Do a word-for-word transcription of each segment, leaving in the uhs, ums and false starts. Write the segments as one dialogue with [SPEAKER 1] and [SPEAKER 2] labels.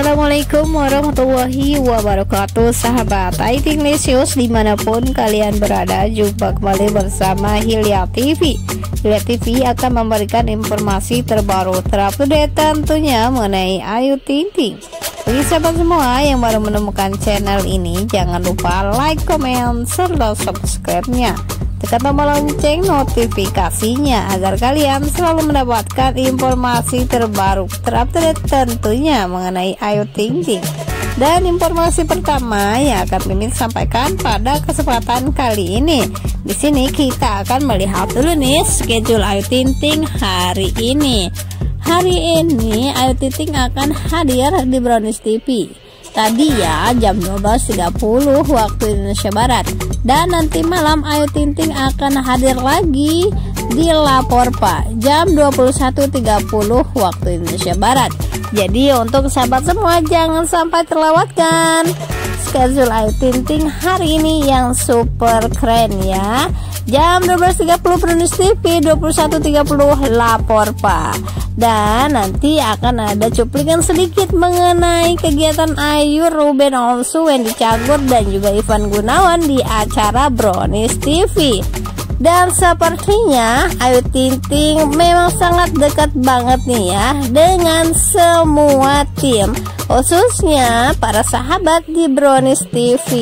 [SPEAKER 1] Assalamualaikum warahmatullahi wabarakatuh, sahabat I T Lesius dimanapun kalian berada. Jumpa kembali bersama Hilya T V. Hilya T V akan memberikan informasi terbaru terupdate tentunya mengenai Ayu Ting Ting. Bagi sahabat semua yang baru menemukan channel ini, jangan lupa like, komen, serta subscribe-nya. Tekan tombol lonceng notifikasinya agar kalian selalu mendapatkan informasi terbaru terupdate tentunya mengenai Ayu Ting Ting. Dan informasi pertama yang akan Mimin sampaikan pada kesempatan kali ini, di sini kita akan melihat dulu nih schedule Ayu Ting Ting hari ini. Hari ini Ayu Ting Ting akan hadir di Brownies T V. Tadi ya jam dua belas tiga puluh waktu Indonesia Barat. Dan nanti malam Ayu Ting Ting akan hadir lagi di Lapor Pak jam dua puluh satu tiga puluh waktu Indonesia Barat. Jadi untuk sahabat semua jangan sampai terlewatkan schedule Ayu Ting Ting hari ini yang super keren ya. Jam dua belas tiga puluh Brownies T V, dua puluh satu tiga puluh Lapor Pak. Dan nanti akan ada cuplikan sedikit mengenai kegiatan Ayu, Ruben Onsu, Wendy Cagur, dan juga Ivan Gunawan di acara Brownies T V. Dan sepertinya Ayu Ting Ting memang sangat dekat banget nih ya dengan semua tim, khususnya para sahabat di Brownies T V.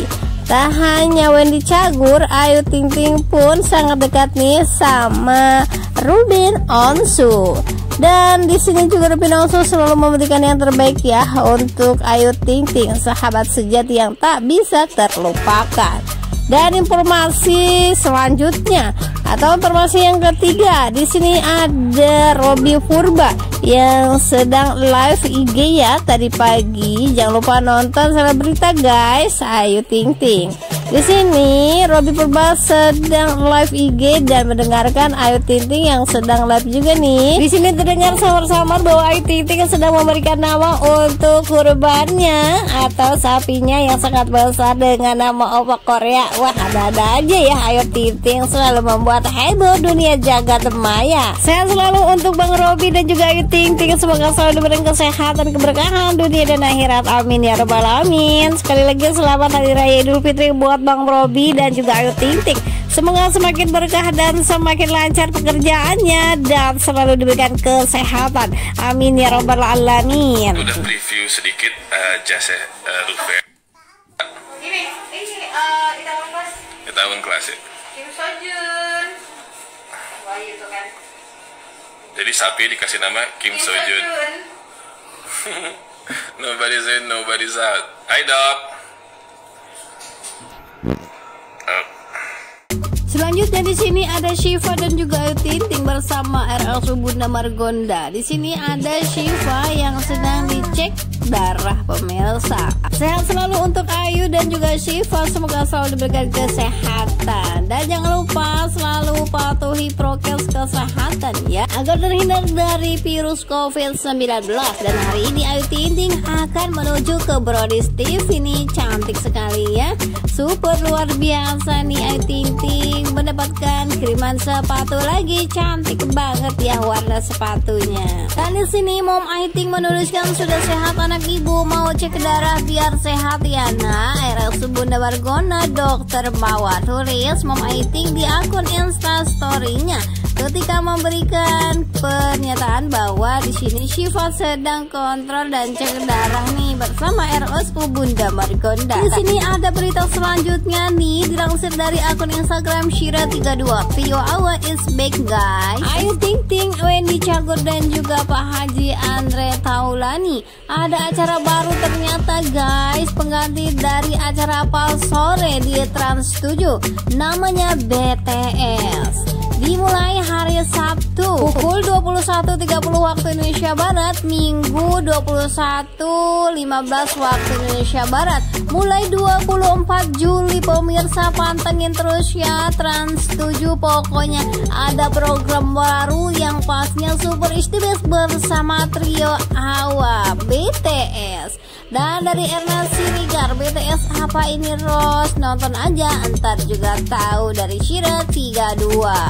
[SPEAKER 1] Tak hanya Wendy Cagur, Ayu Ting Ting pun sangat dekat nih sama Ruben Onsu. Dan di sini juga Ruben Onsu selalu memberikan yang terbaik ya untuk Ayu Ting Ting, sahabat sejati yang tak bisa terlupakan. Dan informasi selanjutnya atau informasi yang ketiga, di sini ada Robby Purba yang sedang live I G ya tadi pagi. Jangan lupa nonton sama berita guys, Ayu Ting Ting. Di sini Robby Purba sedang live I G dan mendengarkan Ayu Ting Ting yang sedang live juga nih. Di sini terdengar samar-samar bahwa Ayu Ting Ting sedang memberikan nama untuk kurbannya atau sapinya yang sangat besar dengan nama opak Korea. Wah, ada-ada aja ya Ayu Ting Ting selalu membuat heboh dunia jagat maya. Sehat selalu untuk Bang Robby dan juga Ayu Ting Ting. Semoga selalu diberikan kesehatan, keberkahan dunia dan akhirat. Amin ya rabbal alamin. Sekali lagi selamat Hari Raya Idul Fitri buat Bang Robby dan juga Ayu Ting Ting. Semoga semakin berkah dan semakin lancar pekerjaannya dan selalu diberikan kesehatan. Amin ya rabbal alamin.
[SPEAKER 2] Udah preview sedikit uh, jasa uh, Ruben.
[SPEAKER 3] Ini, ini uh, di tahun kelas.
[SPEAKER 2] Di tahun kelas ya.
[SPEAKER 3] Kim Sojun. Wah itu kan.
[SPEAKER 2] Jadi sapi dikasih nama Kim, Kim Sojun. Nobody's in, nobody's out. Hi dog. Oh.
[SPEAKER 1] Selanjutnya di sini ada Shiva dan juga Ayu Ting Ting bersama R L Subunda Margonda. Di sini ada Shiva yang sedang dicek darah pemirsa. Sehat selalu untuk Ayu dan juga Shiva, semoga selalu diberikan kesehatan. Dan jangan lupa selalu patuhi prokes kesehatan ya, agar terhindar dari virus covid sembilan belas. Dan hari ini Ayu Ting Ting akan menuju ke Brownies T V nih, cantik sekali ya. Super luar biasa nih Ayu Ting Ting mendapatkan kiriman sepatu lagi, cantik banget ya warna sepatunya. Dan di sini Mom Ayu Ting menuliskan sudah sehat anak ibu, mau cek darah biar sehat ya nah. R L Subunda Margonda Dokter Mawar, tulis Mom Ayu Ting di akun Instastory-nya ketika memberikan pernyataan bahwa di sini Shiva sedang kontrol dan cek darah nih bersama R L Subunda Margonda. Di sini ada berita selanjutnya nih dilansir dari akun Instagram Shira tiga dua. Video Awa is back guys. Ayu Ting Ting, Wendy Cagur dan juga Pak Haji Andre Taulani ada acara baru ternyata guys, pengganti dari acara Pal Sore di Trans tujuh, namanya B T S. Dimulai hari Sabtu pukul dua puluh satu tiga puluh waktu Indonesia Barat, Minggu dua puluh satu lima belas waktu Indonesia Barat. Mulai dua puluh empat Juli pemirsa, pantengin terus ya Trans tujuh. Pokoknya ada program baru yang pasnya super istimewa bersama trio Awa B T S. Dan dari Erna Sirigar, B T S apa ini Ros? Nonton aja, entar juga tahu dari Shira tiga dua.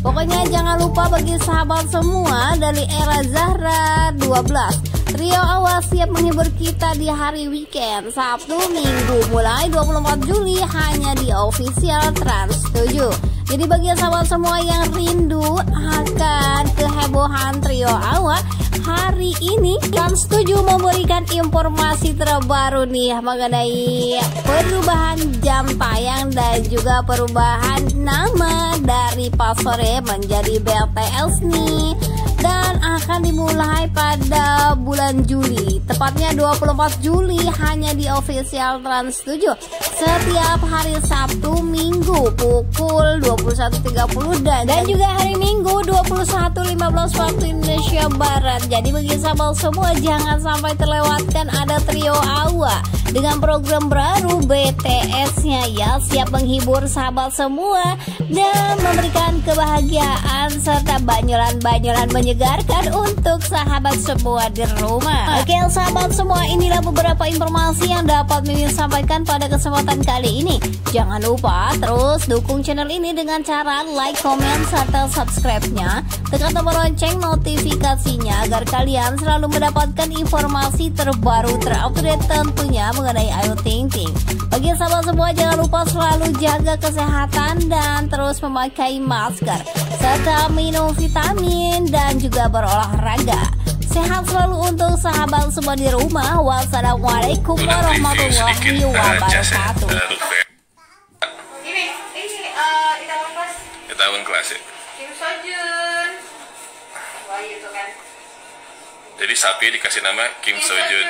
[SPEAKER 1] Pokoknya jangan lupa bagi sahabat semua, dari era Zahra dua belas, trio awal siap menghibur kita di hari weekend Sabtu Minggu mulai dua puluh empat Juli hanya di official Trans tujuh. Jadi bagi sahabat semua yang rindu akan kehebohan trio awal, hari ini Trans tujuh memberikan informasi terbaru nih mengenai perubahan jam tayang dan juga perubahan nama dari pas sore menjadi B T S nih. Dan akan dimulai pada bulan Juli, tepatnya dua puluh empat Juli hanya di official Trans tujuh. Setiap hari Sabtu Minggu pukul dua puluh satu tiga puluh dan, dan juga hari Minggu dua puluh satu lima belas waktu Indonesia Barat. Jadi bagi sahabat semua jangan sampai terlewatkan, ada trio Awa dengan program baru B T S-nya ya, siap menghibur sahabat semua dan memberikan kebahagiaan serta banyolan-banyolan menyegarkan untuk sahabat semua di rumah. Oke sahabat semua, inilah beberapa informasi yang dapat Mimin sampaikan pada kesempatan kali ini. Jangan lupa terus dukung channel ini dengan cara like, komen, serta subscribe-nya. Tekan tombol lonceng notifikasinya agar kalian selalu mendapatkan informasi terbaru terupdate tentunya mengenai Ayu Ting Ting. Bagi sahabat semua jangan lupa selalu jaga kesehatan dan terus memakai masker serta minum vitamin dan juga berolahraga. Sehat selalu untuk sahabat semua di rumah. Wassalamualaikum warahmatullahi wabarakatuh.
[SPEAKER 3] Ini, ini uh, Itaewon Class.
[SPEAKER 2] Itaewon Class ya.
[SPEAKER 3] Kim Sojun. Wah itu kan.
[SPEAKER 2] Jadi sapi dikasih nama Kim Sojun.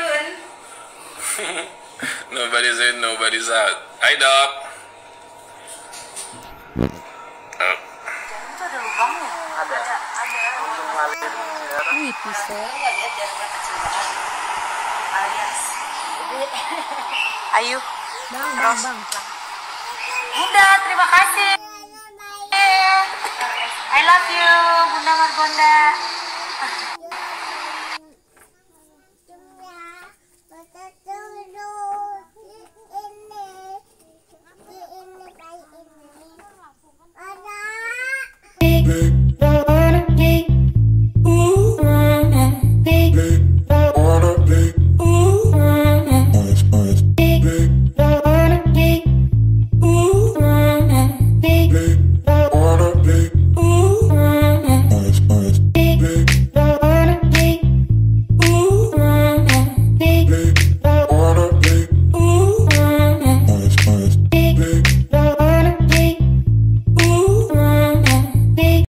[SPEAKER 2] Nobody's in, nobody's out. Hai dok. Oh.
[SPEAKER 3] Itu ada lubangnya. Ada. Ada. Untuk ngalir.
[SPEAKER 1] Wih, bisa.
[SPEAKER 3] Ya lihat jarumnya kecil banget. Alias. Ayu.
[SPEAKER 1] Bang, bang, bang.
[SPEAKER 3] Bunda, terima kasih. I love you, Bunda Margonda.